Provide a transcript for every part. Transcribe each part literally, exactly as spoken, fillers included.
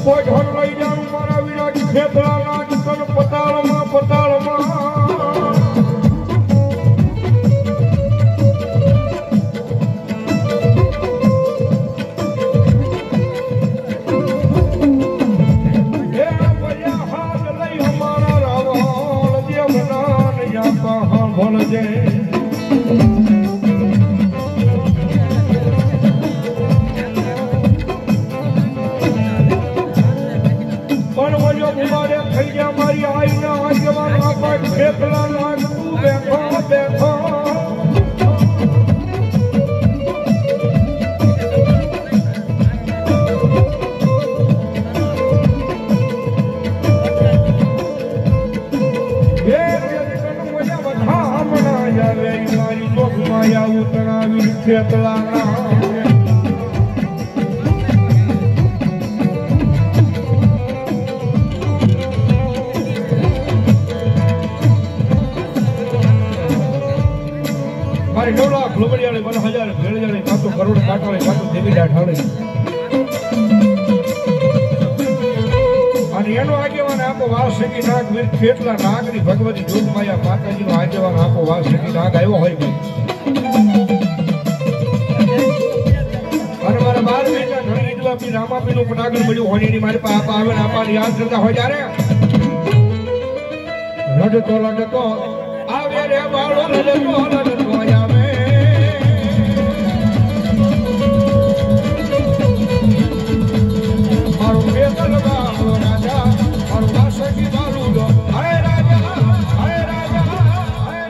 કોઈ ઢોર લઈ જાણું મારા વિરાટ ખેતરા નાચ કન પતાળમાં પતાળમાં ખેતલા નાગની ભગવતી જોગમાયા માતાજીનો આગેવાન આપો વાસકી નાગ આવ્યો હોય ભાઈ અને મારા બાર બેટા ઘણી લીધવા પી રામાપી નું પટાગર મળ્યું હોય એની મારી પાસે આપા આવે ને આપા યાદ કરતા હોય જ્યારે રડતો રડતો આવે રે બાળો રડતો રડતો આવે મારો બેટલ બાળો રાજા મારો વાસકી બાળુડો હાય રાજા હાય રાજા હાય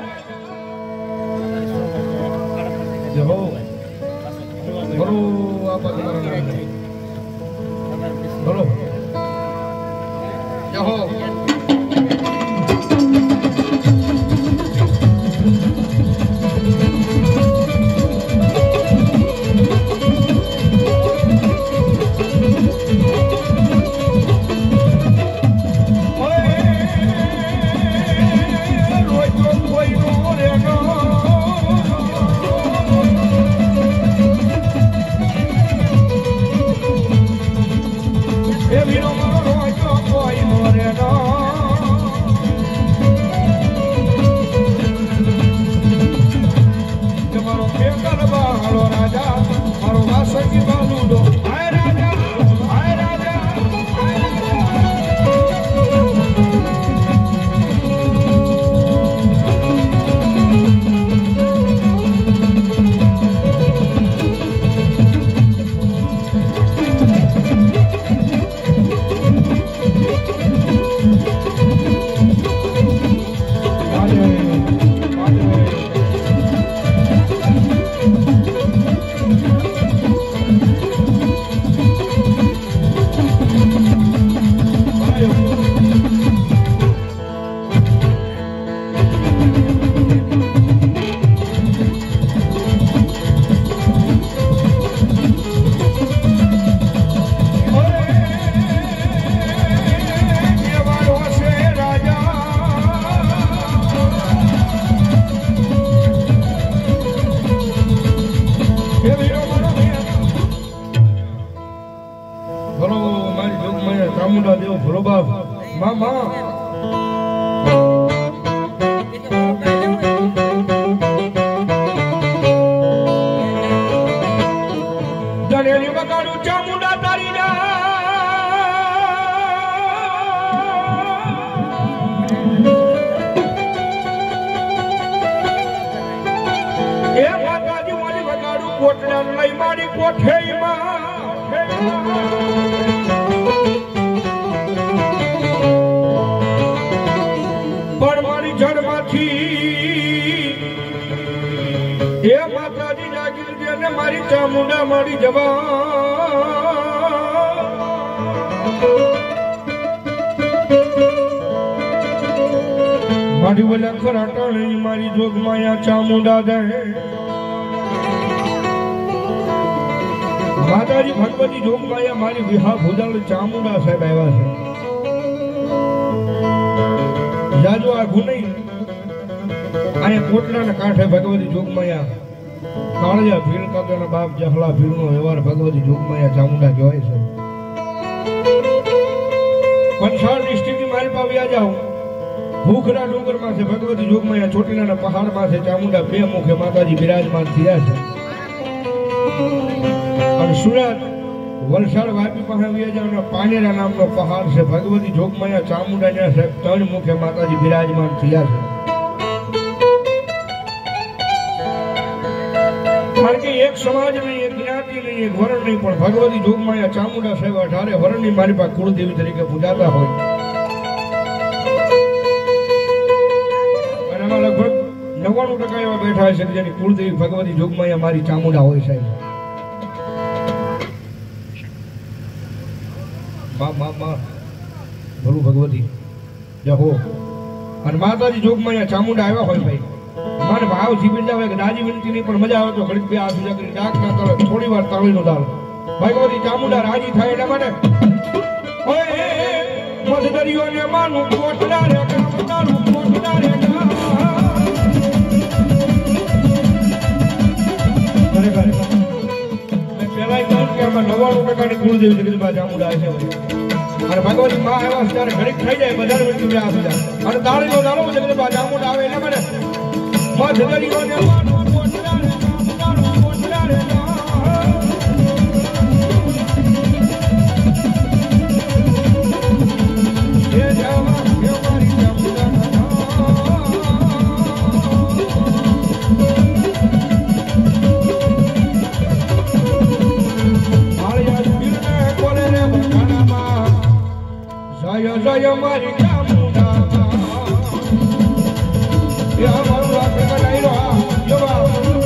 રાજા જહો બોલો આપા બોલો જહો મારી જોગમાયા ચામુંડા દે માતાજી ભગવતી જોગમાયા મારી વિહા ભુજાલ ચામુંડા સાહેબ આવ્યા છે જાજો આ ગુની આને કોટલાના કાંઠે ભગવતી જોગમાયા કાળિયા ભીલ કાકાના બાપ જહલા ભીલનો વ્યવહાર ભગવતી જોગમાયા ચામુંડા કહેવાય છે। વ્યા જાઓ ભૂખના ડુંગરમાં છે ભગવતી જોગમાયા ચોટીલાના પહાડમાં છે ચામુંડા બે મુખે માતાજી બિરાજમાન થયા છે અને સુરત વલસાડ વાપી પાસે વ્યા જાઓ પાનેરા નામનો પહાડ છે ભગવતી જોગમાયા ચામુંડાના છે ત્રણ મુખે માતાજી બિરાજમાન થયા છે કારણ કે એક સમાજ નહીં એક જ્ઞાતિ નહીં એક વરણ નહીં પણ ભગવતી જોગમાયા ચામુંડા સાહેબ અઢારે વરણની મારી પાસે કુળદેવી તરીકે પૂજાતા હોય અને એમાં લગભગ નવ્વાણું ટકા એવા બેઠા છે જેની કુળદેવી ભગવતી જોગમાયા મારી ચામુંડા હોય સાહેબ મા મા મા ભલું ભગવતી જય હો અને માતાજી જોગમાયા ચામુંડા આવ્યા હોય ભાઈ મને ભાવ જીવી જાવે કે દાજી વિનંતી નહીં પણ મજા આવે તો ઘડીક બે હાથ ઉજા કરી ડાક ના તળે થોડી વાર તાળીનો દાળ ભગવતી ચામુંડા રાજી થાય એટલા માટે ઓય મધદરિયો ને માનું કોટડા રે કામદારું કોટડા રે કરે કરે મેં પહેલા કહ્યું કે આમાં નવ્વાણું ટકાની કુળદેવી જગદંબા ચામુંડા છે અને ભગવતી માં આવ્યા ત્યારે ઘડીક થઈ જાય બધા વિનંતી બે હાથ ઉજા અને તાળીનો દાળો જગદંબા ચામુંડા આવે એટલા માટે મધદરિયો ને માનું કોટડા રે કામદારું કોટડા રે એ જાવા એ મારી ચામુંડા આળિયા પીરને કોલે રે બખાનામાં જય જય મારી ચામુંડા એ અમારું રાત કઢાઈ રહ્યો જવા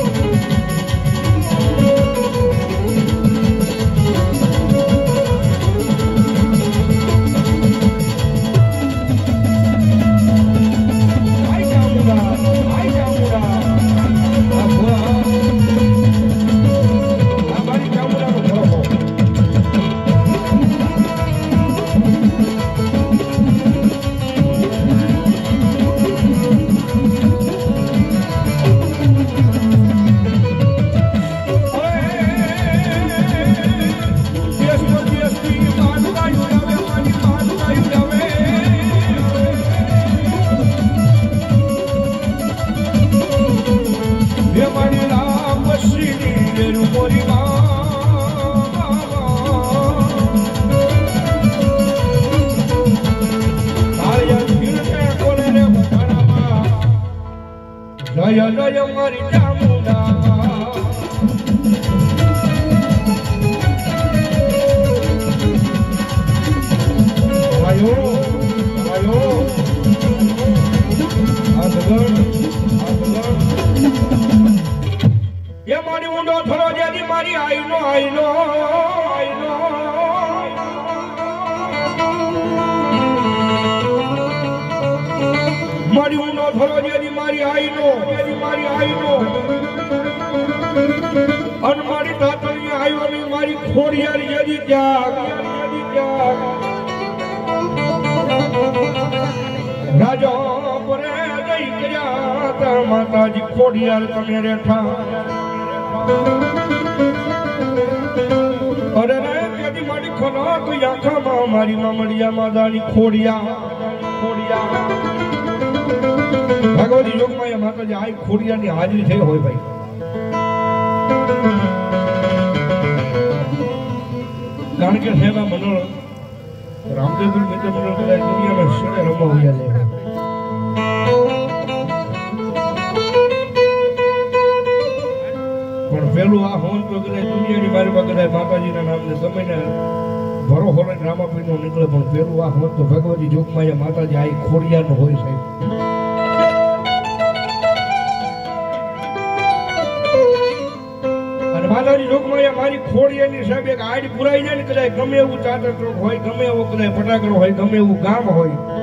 જય જય મારી ચામુંડા આયો આયો આગળ આગળ એ મારી ઊંડો થરો જેની મારી આઈનો આઈનો આઈનો મારી ઊંડો થરો જેની મારી આઈનો જેની મારી આઈનો અન મારી તાતણી આયો ની મારી ખોડિયાર જેની ત્યાગ જેની ત્યાગ રાજા પરે જઈ ગયા તા માતાજી ખોડિયાર તમે રેઠા અરે રે કેદી મારી ખનો તો આંખામાં મારી મામડિયા માદાની ખોડિયા ખોડિયા ભગવતી જોગમાયા માતાજી આ ખોડિયાની હાજરી થઈ હોય ભાઈ કારણ કે સેવા મંડળ રામદેવપુર મિત્ર મંડળ કદાચ દુનિયામાં શેરે રમવા હોયા છે પણ પેલું આ હોન તો કદાચ દુનિયાની મારી પાસે કદાચ માતાજીના નામને સમયને ભરો હોલે રામાપીર નો નીકળે પણ પેલું આ હોન તો ભગવતી જોગમાયા માતાજી આ ખોડિયાનો હોય સાહેબ માતાજી જોગમાયા મારી ખોડિયાની સાહેબ એક આડી પુરાઈ જાય ને કદાચ ગમે એવું ચાદર ચોક હોય ગમે એવો કદાચ ફટાકડો હોય ગમે એવું ગામ હોય